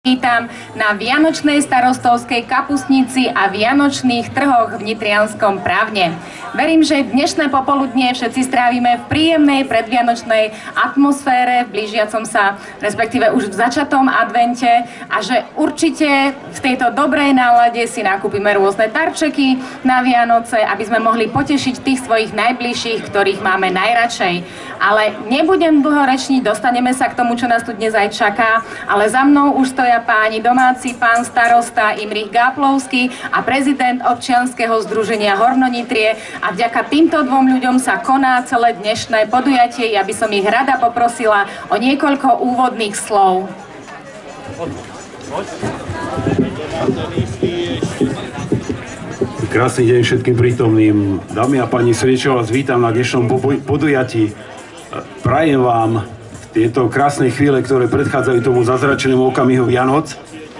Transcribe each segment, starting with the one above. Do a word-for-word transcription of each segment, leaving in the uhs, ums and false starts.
Vítam na Vianočnej starostovskej kapustnici a Vianočných trhoch v Nitrianskom Právne. Verím, že dnešné popoludnie všetci strávime v príjemnej predvianočnej atmosfére, v blížiacom sa, respektíve už v začatom advente a že určite v tejto dobrej nálade si nakúpime rôzne darčeky na Vianoce, aby sme mohli potešiť tých svojich najbližších, ktorých máme najradšej. Ale nebudem dlho rečniť, dostaneme sa k tomu, čo nás tu dnes aj čaká, ale za mnou už stoja páni domáci, pán starosta Imrich Gáplovský a prezident občianskeho združenia Horno Nitrie a vďaka týmto dvom ľuďom sa koná celé dnešné podujatie. Ja by som ich rada poprosila o niekoľko úvodných slov. Krásny deň všetkým prítomným. Dámy a páni, srdečne vás vítam na dnešnom podujatí. Prajem vám tieto krásne chvíle, ktoré predchádzajú tomu zázračnému okamihu Vianoc,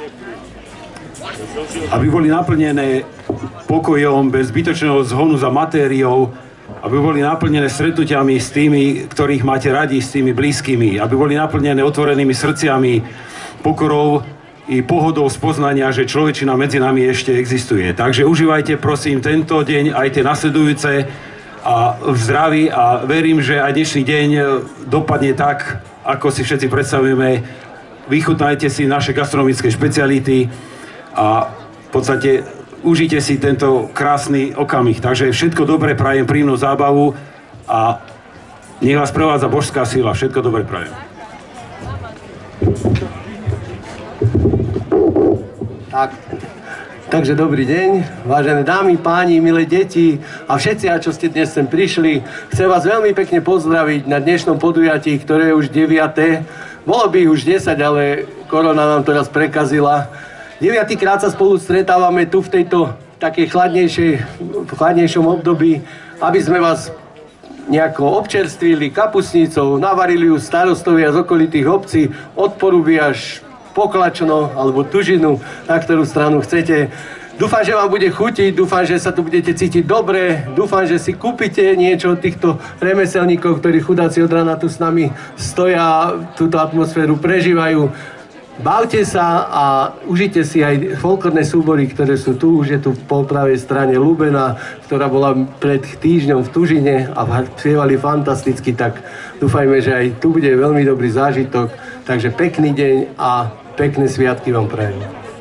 aby boli naplnené pokojom, bez zbytočného zhonu za matériou, aby boli naplnené stretnutiami s tými, ktorých máte radi, s tými blízkymi, aby boli naplnené otvorenými srdciami, pokorou i pohodou spoznania, že človečina medzi nami ešte existuje. Takže užívajte, prosím, tento deň aj tie nasledujúce a v zdraví a verím, že aj dnešný deň dopadne tak, ako si všetci predstavujeme. Vychutnajte si naše gastronomické špeciality a v podstate užite si tento krásny okamih. Takže všetko dobré prajem, príjemnú zábavu a nech vás prevádza božská sila. Všetko dobré prajem. Tak. Takže dobrý deň, vážené dámy, páni, milé deti a všetci, a čo ste dnes sem prišli. Chcem vás veľmi pekne pozdraviť na dnešnom podujatí, ktoré je už deviate. Bolo by už desať, ale korona nám to raz prekazila. Deviatýkrát sa spolu stretávame tu v tejto takej chladnejšej, chladnejšom období, aby sme vás nejako občerstvili kapustnicou, navarili ju starostovia z okolitých obcí, od Poruby až Poklačno alebo Tužinu, na ktorú stranu chcete. Dúfam, že vám bude chutiť, dúfam, že sa tu budete cítiť dobre, dúfam, že si kúpite niečo od týchto remeselníkov, ktorí chudáci od rána tu s nami stoja, túto atmosféru prežívajú. Bavte sa a užite si aj folklórne súbory, ktoré sú tu. Už je tu po pravej strane Lubena, ktorá bola pred týždňom v Tužine a spievali fantasticky, tak dúfajme, že aj tu bude veľmi dobrý zážitok. Takže pekný deň a pekné sviatky vám prajem.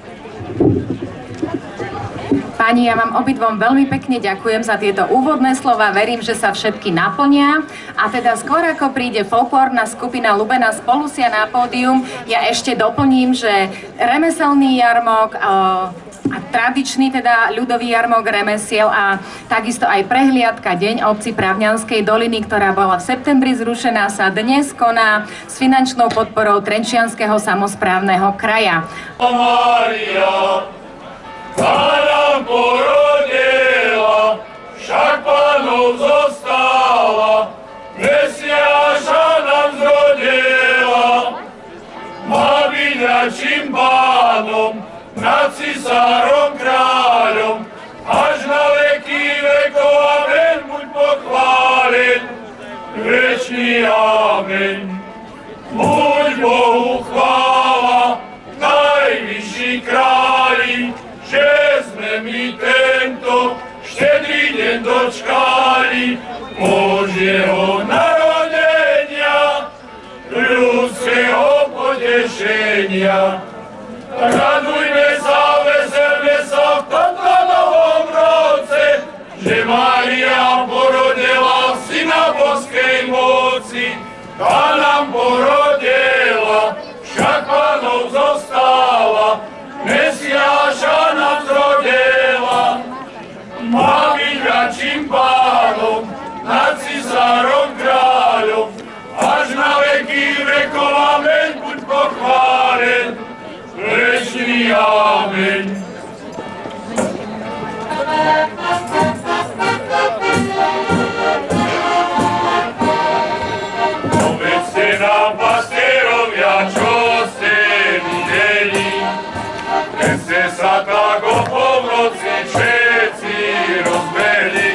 Páni, ja vám obidvom veľmi pekne ďakujem za tieto úvodné slova. Verím, že sa všetky naplnia. A teda skôr ako príde folklórna skupina Lubena Spolusia na pódium, ja ešte doplním, že remeselný jarmok a tradičný teda ľudový jarmok remesiel a takisto aj prehliadka Deň obci Právňanskej doliny, ktorá bola v septembri zrušená, sa dnes koná s finančnou podporou Trenčianskeho samosprávneho kraja. Maria, Pána porodila, však Pánov zostala, Mesiáša nám zrodila, má byť našim pánom, nad cisárom kráľom, až na veky vekov, amen, buď pochválen, večný amen. Buď Bohu chvála, najvyšší králi, že sme my tento štedrý deň dočkali Božieho narodenia, ľudského potešenia. Tak radujme sa, veselme sa v tomto novom roce, že Mária porodila syna božskej moci, tá nám porodila, však Pánov zostala, Mesiáša nám zrodila, má byť radším pánom, nad cisárom kráľom, až na veky vekov, amen, buď pochválen, večný amen. Povedzte nám, pastierovia, čo ste videli, keď ste sa tak o polnoci všetci rozbehli.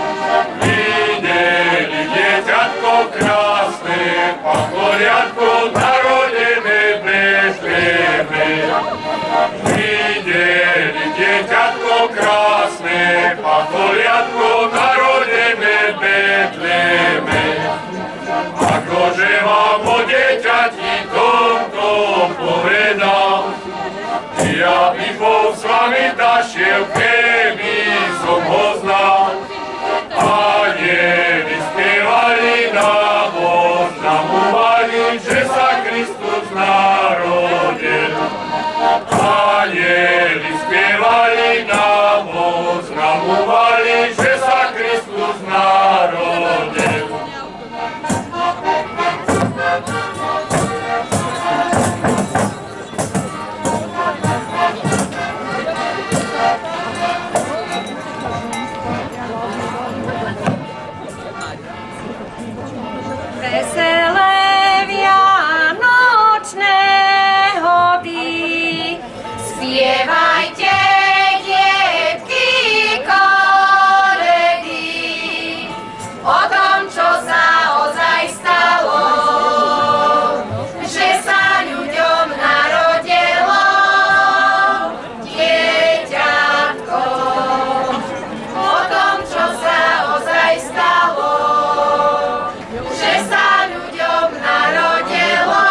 Videli dieťatko krásne, pán Gloriatko narodené v Betleheme. v keby som ho znal. Anieli spievali nám, oznamovali, že sa Kristus narodil. Anieli spievali nám, oznamovali, že sa Kristus narodil. Veselé vianočné hody, spievajte, detky, koledy, o tom, čo sa ozaj stalo, že sa ľuďom narodilo dieťatko. O tom, čo sa ozaj stalo, že sa ľuďom narodilo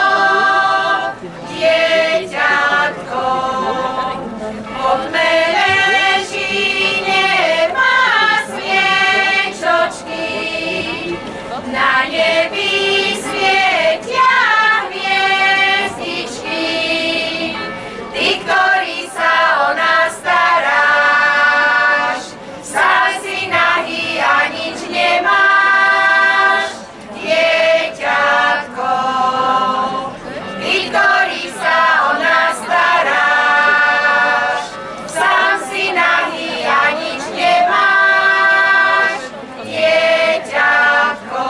dieťatko. Poďme, leží, nemá sviečočky, na nebi svietia hviezdičky. Ty, ktorý sa o nás staráš, sám si nahý a nič nemáš, dieťatko. Ty, ktorý sa o nás staráš, sám si nahý a nič nemáš, dieťatko.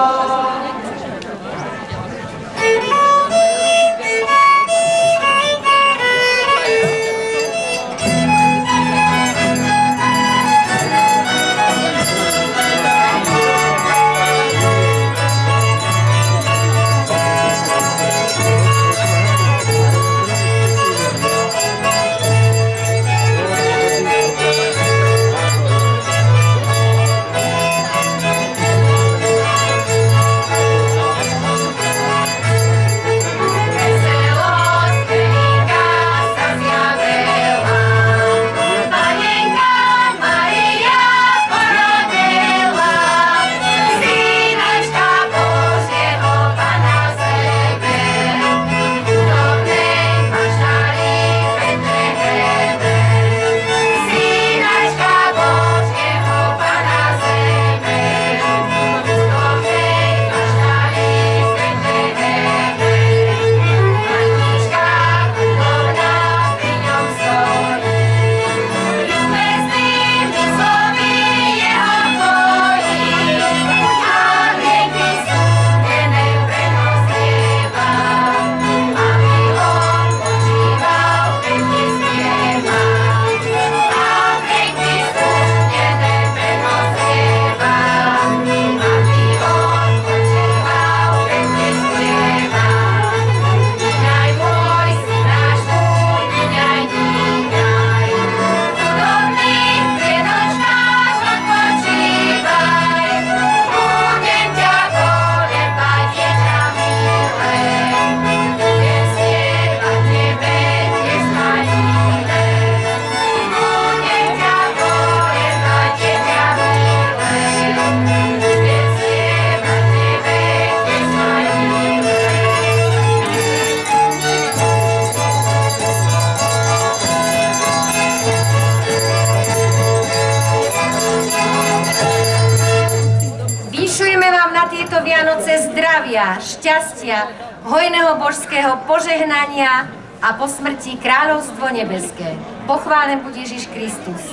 Vianoce zdravia, šťastia, hojného božského požehnania a po smrti kráľovstvo nebeské. Pochválen buď Ježiš Kristus.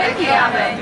Amen.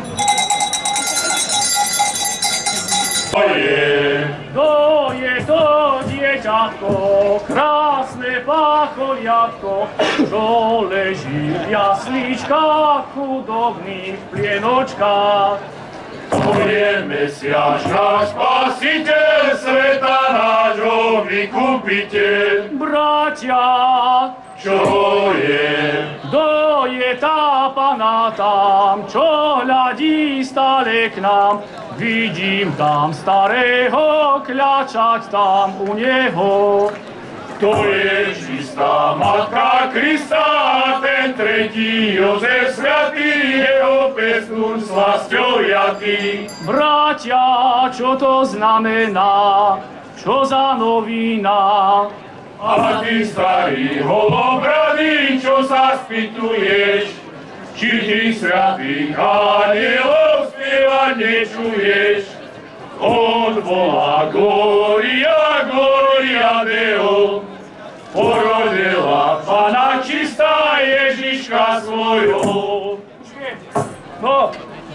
To je, to je to dieťatko, krásne pacholiatko, čo leží v jasličkách, chudobných plienočkách. To je Mesiáš, náš Spasiteľ, sveta nášho vykupiteľ. Bratia, čo je? kto je tá Pana tam, čo hľadí stále k nám? Vidím tam starého kľačať tam u neho. To je čistá Matka Krista, ten tretí Jozef svätý, nebeskú slasťou jatý. Bratia, čo to znamená? Čo za novina? A ty, starý holobradý, čo sa spýtuješ, či ty svätých anielov spievať nečuješ? On volá Gloria, Gloria Deo, porodila Pana čistá Ježiška svojho. No.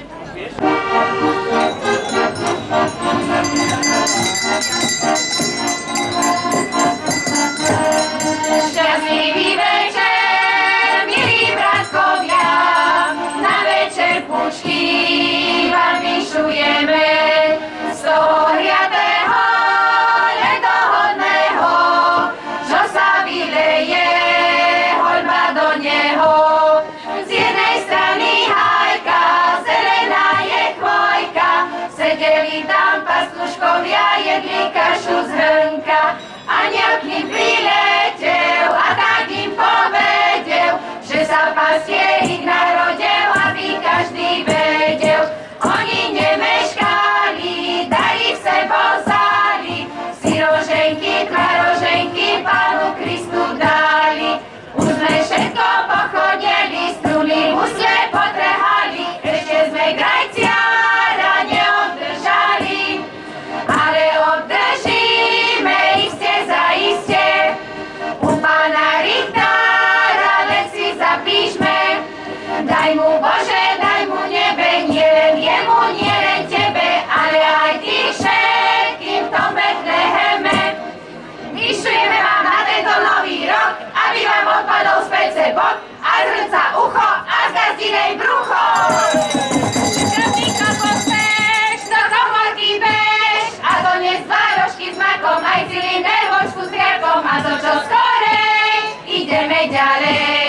Šťastlivý večer, milí bratkovia, na večer púčky vám vyšujeme z toho hriatého, nedohodného, čo sa vyleje, hoľba do neho. Z jednej strany hajka, zelená je chvojka, sedeli tam pastuškovia, jedli kašu z hrnka. Aniel k nim priletel a tak im povedel, že sa pasie ich narodil, aby každý vedel. Oni nemeškali, dali sebou vzali, siroženky, tvaroženky Pánu Kristu dali. Už sme všetko pochodili, struny musle potrhali, ešte sme krajciára neobdržali, ale obdržíme iste zaiste. U Pána Richtára len si zapíšme, daj mu Bože, daj mu nebe, nie len jemu, nie len tebe, ale aj ty všetkým v tom Betleheme. Vyšujeme vám na tento nový rok, aby vám odpadol z pece bok a z hrnca ucho a z gazdinej brucho. Krvníko pospeš, do komorky bež a dones dva rožky s makom, aj cylinder, vočku s hriakom a to čo skorej, ideme ďalej.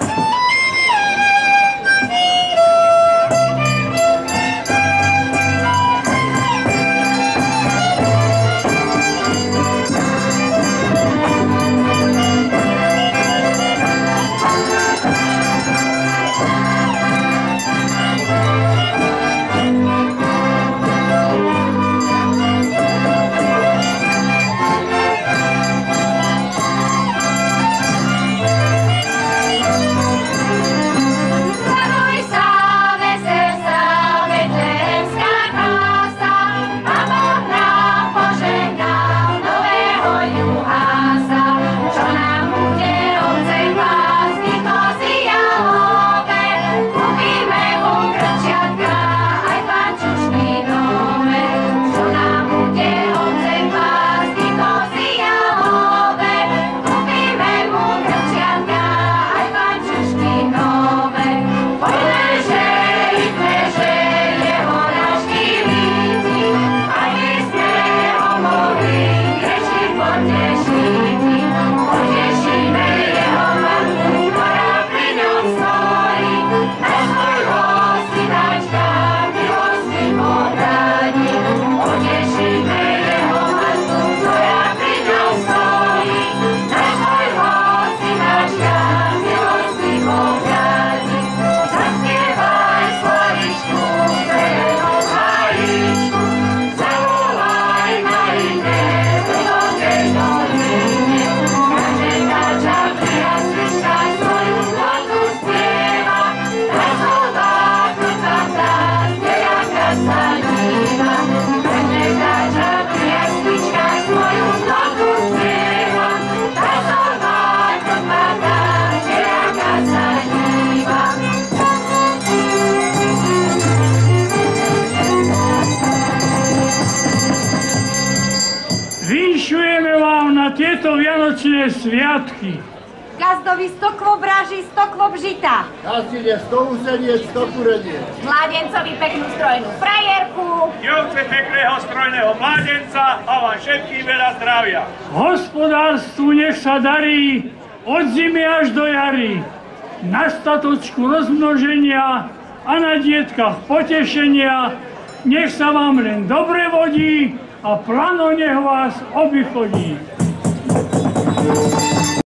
Tieto vianočné sviatky. Gazdovi sto kôb bráži, sto kôb žita. Gazdine sto úseniec, sto kureniec. Mládencovi peknú strojnú frajerku. Jovce pekného strojného mládenca a vám všetkým veľa zdravia. Hospodárstvu nech sa darí od zimy až do jary. Na statočku rozmnoženia a na dietkach potešenia. Nech sa vám len dobre vodí a plano nech vás obychodí.